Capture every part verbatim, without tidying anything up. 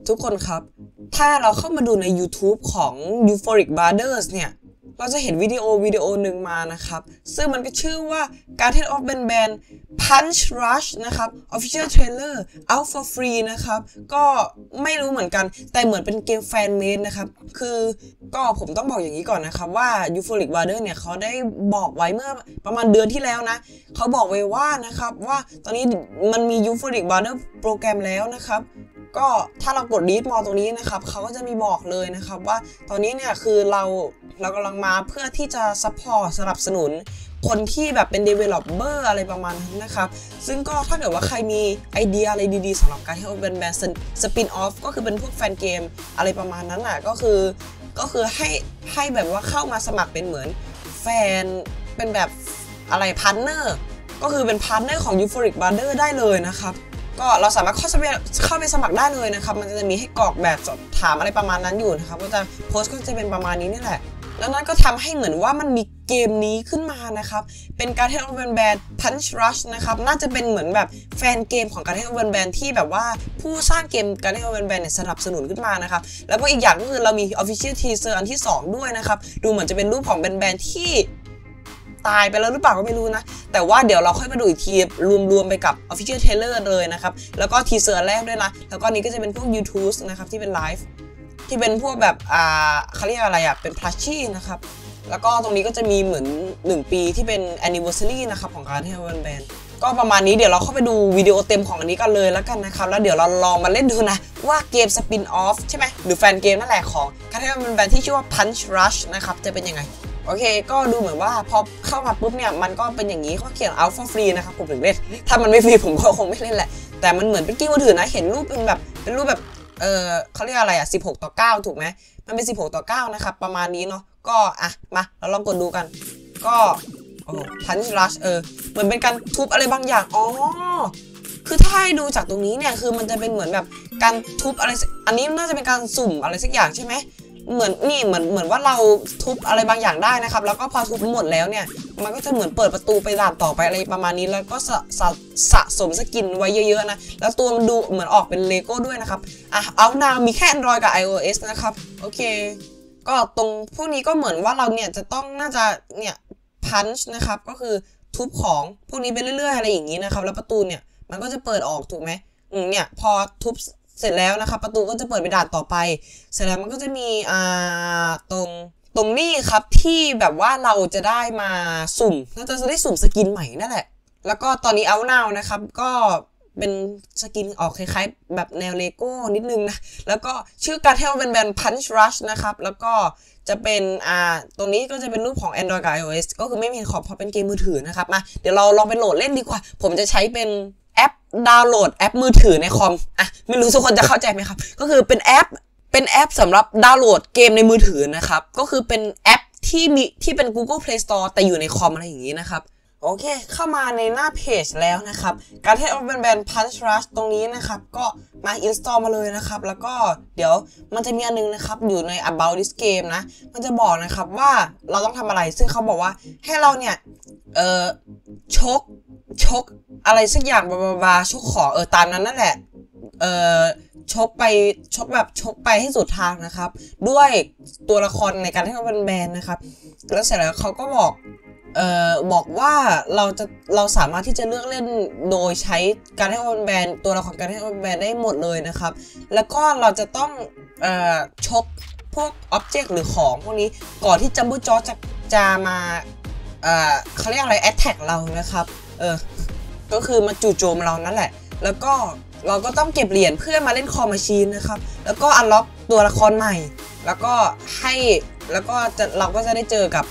ทุกคนครับถ้าเราเข้ามาดูใน YouTube ของ Euphoric Brothers เนี่ยเราจะเห็นวิดีโอวิดีโอหนึ่งมานะครับซึ่งมันก็ชื่อว่า Guardian of Banban Punch Rush นะครับ Official Trailer Out for Free นะครับก็ไม่รู้เหมือนกันแต่เหมือนเป็นเกมแฟนเมดนะครับคือก็ผมต้องบอกอย่างนี้ก่อนนะครับว่า Euphoric Brothers เนี่ยเขาได้บอกไว้เมื่อประมาณเดือนที่แล้วนะเขาบอกไว้ว่านะครับว่าตอนนี้มันมี Euphoric Brothers โปรแกรมแล้วนะครับก็ถ้าเรากด read more ตรงนี้นะครับเขาก็จะมีบอกเลยนะครับว่าตอนนี้เนี่ยคือเราเรากำลังมาเพื่อที่จะ support สนับสนุนคนที่แบบเป็น developer อะไรประมาณนั้นนะครับซึ่งก็ถ้าเกิดว่าใครมีไอเดียอะไรดีๆสำหรับการที่เอาเป็นแบรนด์สปินออฟก็คือเป็นพวกแฟนเกมอะไรประมาณนั้นน่ะก็คือก็คือให้ให้แบบว่าเข้ามาสมัครเป็นเหมือนแฟนเป็นแบบอะไรพาร์ทเนอร์ก็คือเป็นพาร์ทเนอร์ของ Euphoric Brothers ได้เลยนะครับก็เราสามารถเข้าไปเข้าไปสมัครได้เลยนะครับมันจะมีให้กรอกแบบสอบถามอะไรประมาณนั้นอยู่นะครับก็จะโพสต์ก็จะเป็นประมาณนี้นี่แหละแล้วนั้นก็ทำให้เหมือนว่ามันมีเกมนี้ขึ้นมานะครับเป็นการเทนแบนแบน Punch Rush นะครับน่าจะเป็นเหมือนแบบแฟนเกมของการเทนแบนแบนที่แบบว่าผู้สร้างเกมการเทนแบนแบนเนี่ยสนับสนุนขึ้นมานะครับแล้วก็อีกอย่างก็คือเรามี Official Teaser อันที่สองด้วยนะครับดูเหมือนจะเป็นรูปของแบนแบนที่ตายไปแล้วหรือเปล่าก็ไม่รู้นะแต่ว่าเดี๋ยวเราค่อยมาดูอีกทีรวมๆไปกับ Official Trailer เลยนะครับแล้วก็ทีเซอร์แรกด้วยนะแล้วก็นี้ก็จะเป็นพวก YouTube นะครับที่เป็นไลฟ์ที่เป็นพวกแบบอ่าเขาเรียกอะไรอ่ะเป็น plushie นะครับแล้วก็ตรงนี้ก็จะมีเหมือนหนึ่งปีที่เป็น anniversary นะครับของการที่แบนแบนก็ประมาณนี้เดี๋ยวเราเข้าไปดูวิดีโอเต็มของอันนี้กันเลยแล้วกันนะครับแล้วเดี๋ยวเราลองมาเล่นดูนะว่าเกม spin off ใช่ไหมหรือแฟนเกมนั่นแหละของการที่แบนแบนที่ชื่อว่า Punch Rush นะครับจะเป็นยังไงโอเคก็ดูเหมือนว่าพอเข้ามาปุ๊บเนี่ยมันก็เป็นอย่างนี้เขาเขียน out for free นะครับผมถึงเล่นถ้ามันไม่ฟรีผมก็คงไม่เล่นแหละแต่มันเหมือนเป็นเกมมือถือนะเห็นรูปเป็นแบบเป็นรูปแบบเออเขาเรียกอะไรอ่ะสิบหกต่อเก้าถูกไหมมันเป็นสิบหกต่อเก้านะครับประมาณนี้เนาะก็อ่ะมาเราลองกดดูกันก็โอ้ Punch Rush เออเหมือนเป็นการทุบอะไรบางอย่างอ๋อคือถ้าให้ดูจากตรงนี้เนี่ยคือมันจะเป็นเหมือนแบบการทุบอะไรอันนี้น่าจะเป็นการสุ่มอะไรสักอย่างใช่ไหมเหมือนนี่เหมือนเหมือนว่าเราทุบอะไรบางอย่างได้นะครับแล้วก็พอทุบหมดแล้วเนี่ยมันก็จะเหมือนเปิดประตูไปด่านต่อไปอะไรประมาณนี้แล้วก็สะสะสะสมสกินไว้เยอะๆนะแล้วตัวมันดูเหมือนออกเป็นเลโก้ด้วยนะครับอ่ะเอานาวมีแค่ Android กับ iOS นะครับโอเคก็ตรงพวกนี้ก็เหมือนว่าเราเนี่ยจะต้องน่าจะเนี่ยพันช์นะครับก็คือทุบของพวกนี้ไปเรื่อยๆอะไรอย่างนี้นะครับแล้วประตูเนี่ยมันก็จะเปิดออกถูกไหมอืมเนี่ยพอทุบเสร็จแล้วนะครับประตูก็จะเปิดไปด่านต่อไปเสร็จแล้วมันก็จะมีอ่าตรงตรงนี้ครับที่แบบว่าเราจะได้มาสุ่มเราจะได้สุ่มสกินใหม่นั่นแหละแล้วก็ตอนนี้เอานาวนะครับก็เป็นสกินออกคล้ายๆแบบแนวเลโก้นิดนึงนะแล้วก็ชื่อการเทลเป็นแบรนด์ Punch Rush นะครับแล้วก็จะเป็นอ่าตรงนี้ก็จะเป็นรูปของ Android กับ iOS ก็คือไม่มีขอบเพราะเป็นเกมมือถือนะครับมาเดี๋ยวเราลองไปโหลดเล่นดีกว่าผมจะใช้เป็นแอปดาวน์โหลดแอปมือถือในคอมอ่ะไม่รู้ทุกคนจะเข้าใจไหมครับก็คือเป็นแอปเป็นแอปสำหรับดาวน์โหลดเกมในมือถือนะครับก็คือเป็นแอปที่มีที่เป็น Google Play Store แต่อยู่ในคอมอะไรอย่างนี้นะครับโอเคเข้ามาในหน้าเพจแล้วนะครับการที่เอาเป็นแบรนด์ Punch Rush ตรงนี้นะครับก็มา install มาเลยนะครับแล้วก็เดี๋ยวมันจะมีอันนึงนะครับอยู่ใน about this game นะมันจะบอกนะครับว่าเราต้องทำอะไรซึ่งเขาบอกว่าให้เราเนี่ยเอ่อชกชกอะไรสักอย่างบาบาชกขอเออตามนั้นนั่นแหละเอ่อชกไปชกแบบชกไปให้สุดทางนะครับด้วยตัวละครในการที่เขาเป็นแบรนด์นะครับแล้วเสร็จแล้วเขาก็บอกเอ่อบอกว่าเราจะเราสามารถที่จะเลือกเล่นโดยใช้การที่เขาเป็นแบรนด์ตัวละครการที่เขาเป็นแบรนด์ได้หมดเลยนะครับแล้วก็เราจะต้องเอ่อชกพวกอ็อบเจกต์หรือของพวกนี้ก่อนที่จัมโบ้จอจะจะมาเอ่อเขาเรียกอะไรแอตแทกเรานะครับเออก็คือมาจู่โจมเรานั่นแหละแล้วก็เราก็ต้องเก็บเหรียญเพื่อมาเล่นคอมมาชีนนะครับแล้วก็อันล็อกตัวละครใหม่แล้วก็ให้แล้วก็จะเราก็จะได้เจอกับ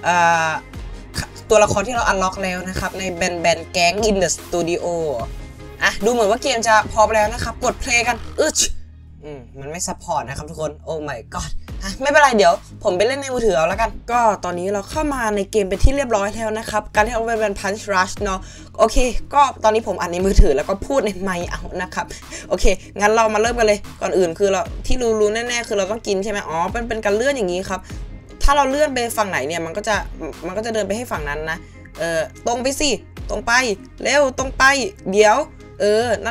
ตัวละครที่เราอันล็อกแล้วนะครับในแบนแบนแก๊งอินเดอะสตูดิโออ่ะดูเหมือนว่าเกมจะพร้อมแล้วนะครับกดเพลย์กันอึชอืมมันไม่ซัพพอร์ตนะครับทุกคนโอ้ my god อ่ะไม่เป็นไรเดี๋ยวผมไปเล่นในมือถือเอาแล้วกันก็ตอนนี้เราเข้ามาในเกมเป็นที่เรียบร้อยแล้วนะครับการที่เอาไปเป็น Punch Rush เนาะโอเคก็ตอนนี้ผมอัดในมือถือแล้วก็พูดในไมค์เอานะครับโอเคงั้นเรามาเริ่มกันเลยก่อนอื่นคือเราที่รู้ๆแน่ๆคือเราต้องกินใช่ไหมอ๋อเป็นเป็นการเลื่อนอย่างนี้ครับถ้าเราเลื่อนไปฝั่งไหนเนี่ยมันก็จะมันก็จะเดินไปให้ฝั่งนั้นนะเออตรงไปสิตรงไปเร็วตรงไปเดี๋ยวเออนั่นแหละ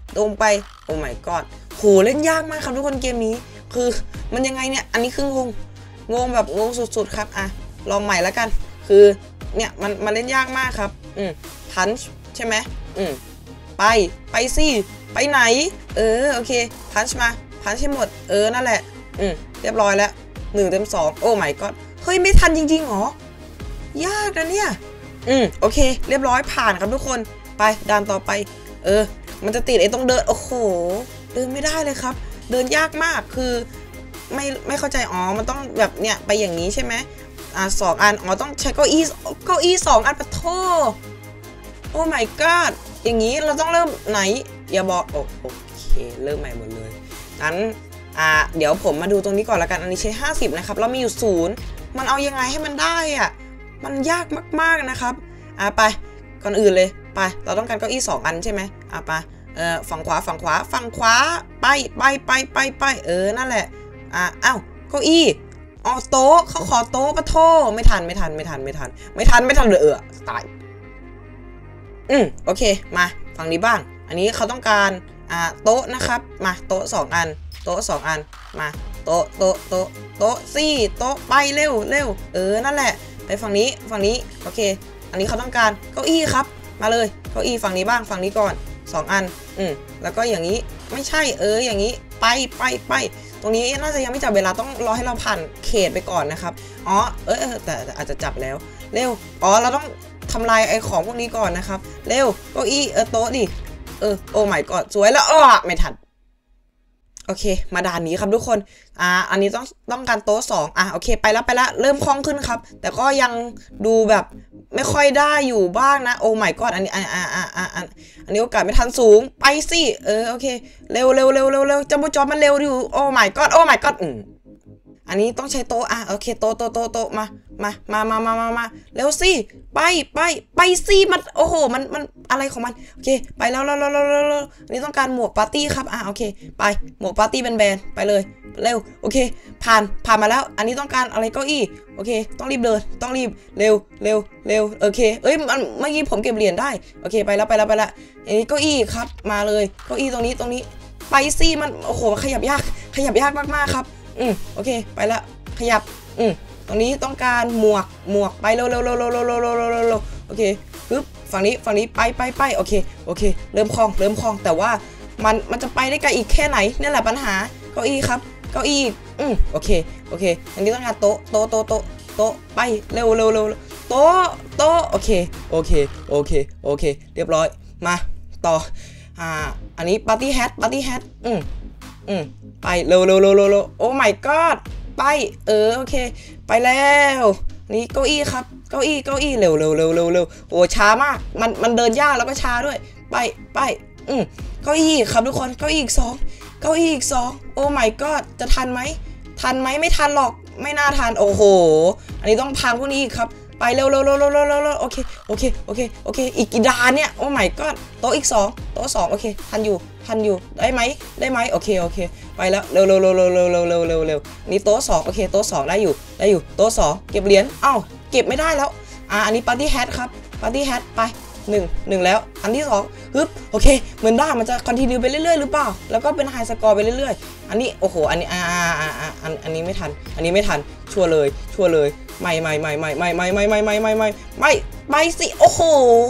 ลงไปโอ้ my god โหเล่นยากมากครับทุกคนเกมนี้คือมันยังไงเนี่ยอันนี้คืองงงงแบบงงสุดๆครับอ่ะลองใหม่แล้วกันคือเนี่ยมันมันเล่นยากมากครับอืมพันช์ใช่ไหมอืมไปไปสิไปไหนเออโอเคพันช์มาพันช์ให้หมดเออนั่นแหละอืมเรียบร้อยแล้วหนึ่งเต็มสองโอ้ my god เฮ้ยไม่ทันจริงๆหรอยากนะเนี่ยอืมโอเคเรียบร้อยผ่านครับทุกคนไปด่านต่อไปเออมันจะติดไอ้ตรงเดินโอ้โหเดินไม่ได้เลยครับเดินยากมากคือไม่ไม่เข้าใจอ๋อมันต้องแบบเนี่ยไปอย่างนี้ใช่ไหมอ่าสองอันอ๋อต้องใช้เก้าอี้เก้าอี้สองอันปะโถโอ้ my god อย่างนี้เราต้องเริ่มไหนอย่าบอกโอโอเคเริ่มใหม่หมดเลยงั้นอ่าเดี๋ยวผมมาดูตรงนี้ก่อนละกันอันนี้ใช้ห้าสิบนะครับเรามีอยู่ศูนย์มันเอายังไงให้มันได้อ่ะมันยากมากๆนะครับอ่าไปก่อนอื่นเลยไปเราต้องการเก้าอี้สองอันใช่ไหมอ่าไปเออฝั่งขวาฝั่งขวาฝั่งขวาไปไปไปไปไปเออนั่นแหละอ่าอ้าวเก้าอี้อ๋อโต๊ะเขาขอโต๊ะปะโถไม่ทันไม่ทันไม่ทันไม่ทันไม่ทันไม่ทันเลยเออตายอืมโอเคมาฝั่งนี้บ้างอันนี้เขาต้องการอ่าโต๊ะนะครับมาโต๊ะสองอันโต๊ะสองอันมาโต๊ะโต๊ะโต๊ะโต๊ะสี่โต๊ะไปเร็วเร็วเออนั่นแหละไปฝั่งนี้ฝั่งนี้โอเคอันนี้เขาต้องการเก้าอี้ครับมาเลยเก้าอี้ฝั่งนี้บ้างฝั่งนี้ก่อนสองอันอืมแล้วก็อย่างนี้ไม่ใช่เอออย่างนี้ไปไปไปตรงนี้น่าจะยังไม่จับเวลาต้องรอให้เราผ่านเขตไปก่อนนะครับอ๋อเออแต่อาจจะจับแล้วเร็วอ๋อเราต้องทำลายไอ้ของพวกนี้ก่อนนะครับเร็วเก้าอี้เออโต๊ะดิเออโอ้ my god สวยแล้วอ้อไม่ทันโอเคมาด่านนี้ครับทุกคนอ่าอันนี้ต้องต้องการโต๊ะสองอ่ะโอเคไปแล้วไปแล้วเริ่มคล่องขึ้นครับแต่ก็ยังดูแบบไม่ค่อยได้อยู่บ้างนะโอ้ my god อันนี้อ่าอ่าอ่าอ่าอันนี้โอกาสไม่ทันสูงไปสิเออโอเคเร็วเร็วเร็วเร็วเร็วจัมโบ้จ็อบมันเร็วอยู่โอ้ my god โอ้ my god อืมอันนี้ต้องใช้โต๊ะอ่ะโอเคโต๊ะโต๊ะโต๊ะโต๊ะมามามามามามามาเร็วสิไปไปไปสิมันโอ้โหมันมันอะไรของมันโอเคไปแล้วแล้วแล้วแล้วแล้วอันนี้ต้องการหมวกปาร์ตี้ครับอ่ะโอเคไปหมวกปาร์ตี้แบนๆไปเลยเร็วโอเคผ่านผ่านมาแล้วอันนี้ต้องการอะไรเก้าอี้โอเคต้องรีบเดินต้องรีบเร็วเร็วเร็วโอเคเอ้ยมันเมื่อกี้ผมเก็บเหรียญได้โอเคไปแล้วไปแล้วไปแล้วอันนี้เก้าอี้ครับมาเลยเก้าอี้ตรงนี้ตรงนี้ไปสิมันโอ้โหขยับยากขยับยากมากๆครับอืมโอเคไปละขยับอืมตรงนี้ต้องการหมวกหมวกไปเร็วเร็วเร็วเร็วเร็วเร็วเร็วเร็วเร็วโอเคปึ๊บฝั่งนี้ฝั่งนี้ไปไปไปโอเคโอเคเริ่มคล่องเริ่มคล่องแต่ว่ามันมันจะไปได้ไกลอีกแค่ไหนนี่แหละปัญหาเก้าอี้ครับเก้าอี้อืมโอเคโอเคอันนี้ต้องการโต๊ะโต๊ะโต๊ะโต๊ะโต๊ะไปเร็วเร็วเร็วโต๊ะโต๊ะโอเคโอเคโอเคโอเคเรียบร้อยมาต่ออ่าอันนี้ปาร์ตี้แฮทปาร์ตี้แฮทอืมอืมไปเร็วเร็วเร็วเร็วโอ้ my god ไปเออโอเคไปแล้วนี่เก้าอี้ครับเก้าอี้เก้าอี้เร็วเร็วเร็วเร็วเร็วโอ้ช้ามากมันมันเดินยากแล้วก็ช้าด้วยไปไปอืมเก้าอี้ครับทุกคนเก้าอี้อีกสองเก้าอี้อีกสองโอ้ my god จะทันไหมทันไหมไม่ทันหรอกไม่น่าทันโอ้โหอันนี้ต้องพังพวกนี้อีกครับไปเร็วเร็วเร็วเร็วเร็วเร็วโอเคโอเคโอเคโอเคอีกกี่ดานเนี่ยโอ้ my god โต๊ะอีกสองโต๊ะสองโอเคทันอยู่ทันอยู่ได้ไหมได้ไหมโอเคโอเคไปแล้วเร็วเร็วเร็วเร็วเร็วเร็วเร็วเร็วเร็วนี่โต๊ะสองโอเคโต๊ะสองได้อยู่ได้อยู่โต๊ะสองเก็บเหรียญเอ้าเก็บไม่ได้แล้วอ่าอันนี้ปาร์ตี้แฮทครับปาร์ตี้แฮทไปหนึ่งหนึ่งแล้วอันที่สองฮึบโอเคเหมือนได้มันจะคอนติเนียไปเรื่อยๆหรือเปล่าแล้วก็เป็นไฮสกอร์ไปเรื่อยๆอันนี้โอ้โหอันนี้อ่าอ่าอ่าอ่าอันอันนี้ไม่ทันอันนี้ไม่ทันชัวร์เลยชัวร์เลยไม่ไม่ไม่ไม่ไม่ไม่ไม่ไม่ไม่ไม่ไม่ไม่ไม่สิโอ้โห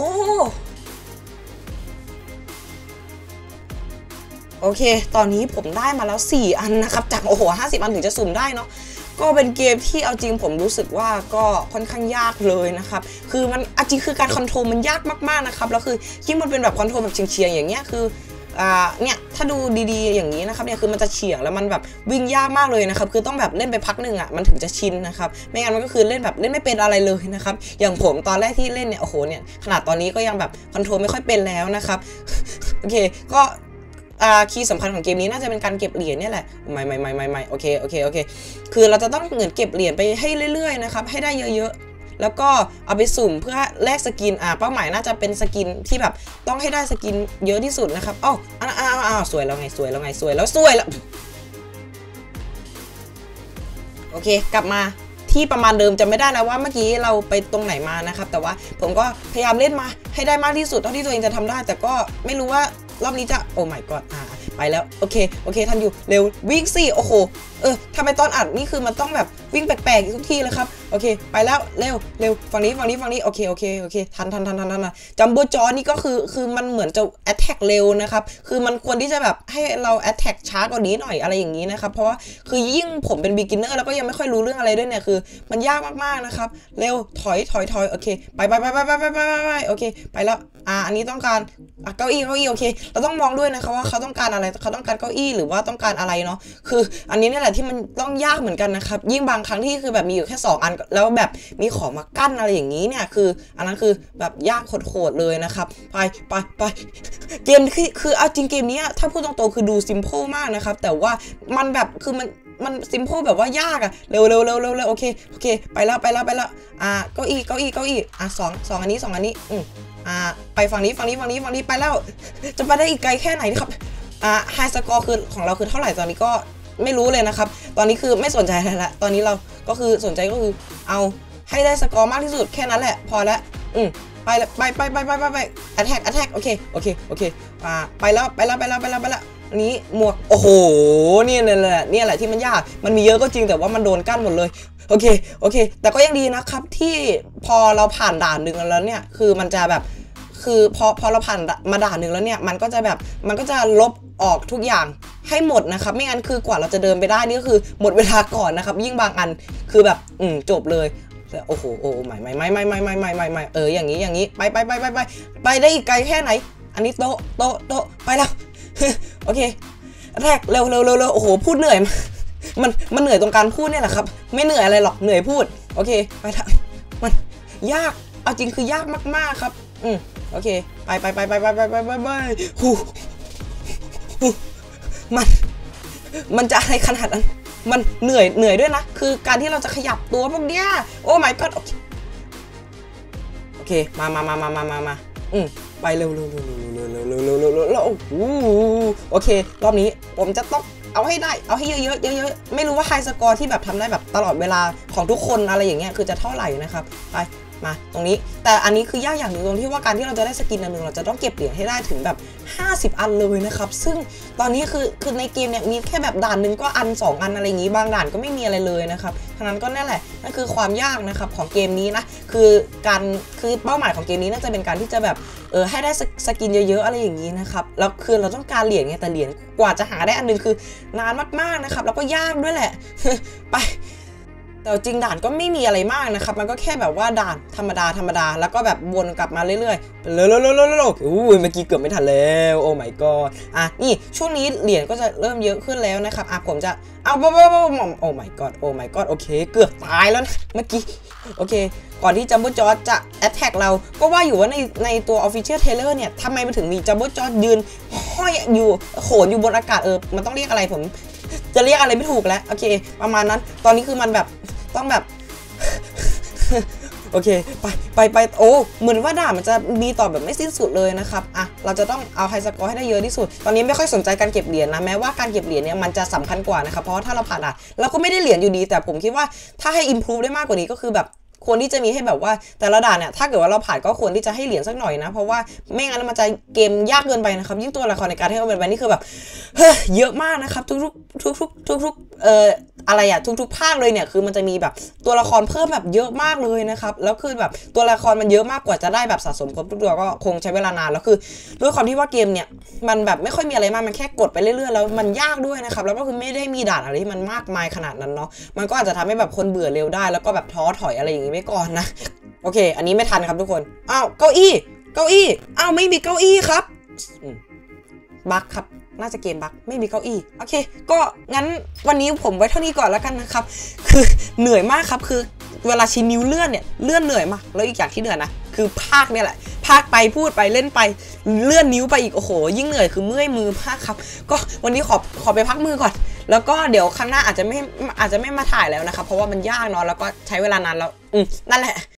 โอเคตอนนี้ผมได้มาแล้วสี่อันนะครับจากโอ้โหห้าสิบอันถึงจะสุ่มได้เนาะก็เป็นเกมที่เอาจริงผมรู้สึกว่าก็ค่อนข้างยากเลยนะครับคือมันจริงคือการคอนโทรลมันยากมากๆนะครับแล้วคือที่มันเป็นแบบคอนโทรลแบบเฉียงๆอย่างเงี้ยคืออ่าเนี่ยถ้าดูดีๆอย่างนี้นะครับเนี่ยคือมันจะเฉียงแล้วมันแบบวิ่งยากมากเลยนะครับคือต้องแบบเล่นไปพักหนึ่งอ่ะมันถึงจะชินนะครับไม่งั้นมันก็คือเล่นแบบเล่นไม่เป็นอะไรเลยนะครับอย่างผมตอนแรกที่เล่นเนี่ยโอ้โหเนี่ยขนาดตอนนี้ก็ยังแบบคอนโทรลไม่ค่อยเป็นแล้วนะครับโอเคก็อ่าคีย์สำคัญของเกมนี้น่าจะเป็นการเก็บเหรียญนี่แหละไม่ไม่ไม่ไม่ไม่โอเคโอเคโอเคคือเราจะต้องเหมือนเก็บเหรียญไปให้เรื่อยๆนะครับให้ได้เยอะๆแล้วก็เอาไปสุ่มเพื่อแลกสกินอ่าเป้าหมายน่าจะเป็นสกินที่แบบต้องให้ได้สกินเยอะที่สุดนะครับอ้าวอ้าวอ้าวอ้าวสวยแล้วไงสวยแล้วไงสวยแล้วสวยแล้วโอเคกลับมาที่ประมาณเดิมจะไม่ได้แล้วว่าเมื่อกี้เราไปตรงไหนมานะครับแต่ว่าผมก็พยายามเล่นมาให้ได้มากที่สุดเท่าที่ตัวเองจะทำได้แต่ก็ไม่รู้ว่ารอบนี้จะโอ้ my god อ่าไปแล้วโอเคโอเคทันอยู่เร็ววิ่งสิโอ้โหเออทำไมตอนอัดนี่คือมันต้องแบบวิ่งแปลกๆทุกทีเลยครับโอเคไปแล้วเร็วเร็วฝั่งนี้ฝั่งนี้ฝั่งนี้โอเคโอเคโอเคทันทันทันทันทันจัมโบ้จอนี่ก็คือคือมันเหมือนจะ attack เร็วนะครับคือมันควรที่จะแบบให้เรา attack ช้ากว่านี้หน่อยอะไรอย่างนี้นะครับเพราะว่าคือยิ่งผมเป็น beginner แล้วก็ยังไม่ค่อยรู้เรื่องอะไรด้วยเนี่ยคือมันยากมากๆนะครับเร็วถอยถอยถอยโอเคไปไปไปไปไปไปไปไปโอเคไปแล้วอ่าอันนี้ต้องการเก้าอี้เก้าอี้โอเคเราต้องมองด้วยนะคะว่าเขาต้องการอะไรเขาต้องการเก้าอี้หรือว่าต้องการอะไรเนาะคืออันนี้นี่แหละที่มันต้องยากเหมือนกันนะครับยิ่งบางครั้งที่คือแบบมีอยู่แค่สองอันแล้วแบบมีของมากั้นอะไรอย่างนี้เนี่ยคืออันนั้นคือแบบยากโหดๆเลยนะครับไปไปไปเกมคือคือเอาจริงเกมนี้ถ้าพูดตรงๆคือดูซิมเพิลมากนะครับแต่ว่ามันแบบคือมันมันซิมเพิลแบบว่ายากอะเร็วเร็วเร็วเร็วเร็วโอเคโอเคไปแล้วไปแล้วไปแล้วอ่าเก้าอี้เก้าอี้เก้าอี้อ่ะสองสองอันนี้สองอันนี้อืมอ่าไปฝั่งนี้ฝั่งนี้ฝั่งนี้ฝั่งนี้ไปแล้วจะไปได้อีกไกลแค่ไหนครับอ่าไฮสกอร์คือของเราคือเท่าไหร่ตอนนี้ก็ไม่รู้เลยนะครับตอนนี้คือไม่สนใจอะไรละตอนนี้เราก็คือสนใจก็คือเอาให้ได้สกอร์มากที่สุดแค่นั้นแหละพอแล้วอืมไปไปไปไปไปไปไป attack attack โอเคโอเคโอเคอ่าไปแล้วไปแล้วไปแล้วไปแล้วไปแล้วอันนี้หมวกโอ้โหนี่แหละนี่แหละที่มันยากมันมีเยอะก็จริงแต่ว่ามันโดนกั้นหมดเลยโอเคโอเคแต่ก็ยังดีนะครับที่พอเราผ่านด่านหนึ่งแล้วเนี่ยคือมันจะแบบคือพอพอเราผ่านมาด่านหนึ่งแล้วเนี่ยมันก็จะแบบมันก็จะลบออกทุกอย่างให้หมดนะครับไม่งั้นคือกว่าเราจะเดินไปได้นี่ก็คือหมดเวลาก่อนนะครับยิ่งบางอันคือแบบอืมจบเลยโอ้โหโอ้ไม่ไม่ไม่ไม่ไม่ไม่ไม่ไม่ไม่เอออย่างนี้อย่างนี้ไปไปไปไปไปไปได้อีกไกลแค่ไหนอันนี้โต๊ะโต๊ะโต๊ะไปแล้วโอเคแรกเร็วเร็วเร็วเร็วโอ้โหพูดเหนื่อยมันมันเหนื่อยตรงการพูดเนี่ยแหละครับไม่เหนื่อยอะไรหรอกเหนื่อยพูดโอเคไปทำมันยากเอาจริงคือยากมากๆครับอืมโอเคไปไปไปไปไปไปไปไปไปฮู้มันมันจะอะไรขนาดนั้นมันเหนื่อยเหนื่อยด้วยนะคือการที่เราจะขยับตัวพวกเนี้ยโอ้ my god โอเคมามามามามามามาอืมไปเร็วเร็วเร็วเร็วเร็วเร็วเร็วเร็วเร็วเร็วเร็วโอเครอบนี้ผมจะต้องเอาให้ได้เอาให้เยอะเยอะเยอะเยอะไม่รู้ว่าไฮสกอร์ที่แบบทำได้แบบตลอดเวลาของทุกคนอะไรอย่างเงี้ยคือจะเท่าไหร่นะครับไปมาตรงนี้แต่อันนี้คือยากอย่างหนึ่งตรงที่ว่าการที่เราจะได้สกินอันหนึ่งเราจะต้องเก็บเหรียญให้ได้ถึงแบบห้าสิบอันเลยนะครับซึ่งตอนนี้คือคือในเกมเนี่ยมีแค่แบบด่านหนึ่งก็อันสองอันอะไรอย่างงี้บางด่านก็ไม่มีอะไรเลยนะครับฉะนั้นก็นั่นแหละนั่นคือความยากนะครับของเกมนี้นะคือการคือเป้าหมายของเกมนี้น่าจะเป็นการที่จะแบบเออให้ได้สกินเยอะๆอะไรอย่างนี้นะครับแล้วคือเราต้องการเหรียญไงแต่เหรียญกว่าจะหาได้อันนึงคือนานมากๆนะครับแล้วก็ยากด้วยแหละไปแต่จริงด่านก็ไม่มีอะไรมากนะครับมันก็แค่แบบว่าด่านธรรมดาธรรมดาแล้วก็แบบวนกลับมาเรื่อยๆเร็วๆๆๆๆอู้ยเมื่อกี้เกือบไม่ทันแล้วโอ้ my god อ่ะนี่ช่วงนี้เหรียญก็จะเริ่มเยอะขึ้นแล้วนะครับอ่ะผมจะเอาโอ้ my god โอ้ my god โอเคเกือบตายแล้วนะเมื่อกี้โอเคก่อนที่จัมโบ้จอร์จจะ attack เราก็ว่าอยู่ว่าในในตัว official trailer เนี่ยทำไมมันถึงมีจัมโบ้จอร์จยืนห้อยอยู่โขนอยู่บนอากาศเออมันต้องเรียกอะไรผมจะเรียกอะไรไม่ถูกแล้วโอเคประมาณนั้นตอนนี้คือมันแบบต้องแบบโอเคไปไปไปโอ้เหมือนว่าด่ามันจะมีต่อแบบไม่สิ้นสุดเลยนะครับอ่ะเราจะต้องเอาไฮสกอร์ให้ได้เยอะที่สุดตอนนี้ไม่ค่อยสนใจการเก็บเหรียญนะแม้ว่าการเก็บเหรียญเนี่ยมันจะสำคัญกว่านะครับเพราะว่าถ้าเราผ่านด่านเราก็ไม่ได้เหรียญอยู่ดีแต่ผมคิดว่าถ้าให้ improve ได้มากกว่านี้ก็คือแบบควรที่จะมีให้แบบว่าแต่ละด่านเนี่ยถ้าเกิดว่าเราผ่านก็ควรที่จะให้เหรียญสักหน่อยนะเพราะว่าไม่งั้นมันจะเกมยากเกินไปนะครับยิ่งตัวละครในการที่เราเป็นแบบนี้คือแบบเยอะมากนะครับทุกๆทุกๆทุกๆเอ่ออะไรอะทุกๆภาคเลยเนี่ยคือมันจะมีแบบตัวละครเพิ่มแบบเยอะมากเลยนะครับแล้วคือแบบตัวละครมันเยอะมากกว่าจะได้แบบสะสมครบทุกตัวก็คงใช้เวลานานแล้วคือด้วยความที่ว่าเกมเนี่ยมันแบบไม่ค่อยมีอะไรมากมันแค่กดไปเรื่อยๆแล้วมันยากด้วยนะครับแล้วก็คือไม่ได้มีด่านอะไรที่มันมากมายขนาดนั้นเนาะมันก็อาจจะทำให้แบบคนเบื่อเร็วได้แล้วก็แบบท้อถอยอะไรอย่างงี้ไปก่อนนะโอเคอันนี้ไม่ทันครับทุกคนอ้าวเก้าอี้เก้าอี้อ้าวไม่มีเก้าอี้ครับบั๊กครับน่าจะเกมบั๊กไม่มีเก้าอี้โอเคก็งั้นวันนี้ผมไว้เท่านี้ก่อนแล้วกันนะครับคือเหนื่อยมากครับคือเวลาชี้นิ้วเลื่อนเนี่ยเลื่อนเหนื่อยมากแล้วอีกอย่างที่เหนื่อยนะคือภาคเนี่ยแหละภาคไปพูดไปเล่นไปเลื่อนนิ้วไปอีกโอ้โหยิ่งเหนื่อยคือเมื่อยมือมากครับก็วันนี้ขอขอไปพักมือก่อนแล้วก็เดี๋ยวครั้งหน้าอาจจะไม่อาจจะไม่มาถ่ายแล้วนะครับเพราะว่ามันยากเนาะแล้วก็ใช้เวลานานแล้วอืมนั่นแหละ